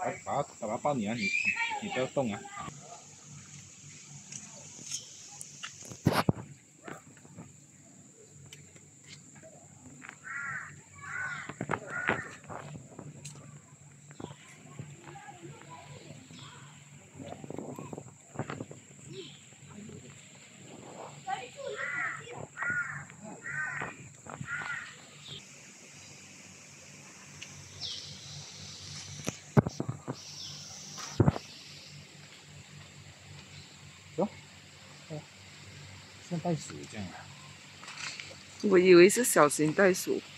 把它抱你啊，你不要动啊。哟，像袋鼠这样啊。 我以为是小型袋鼠。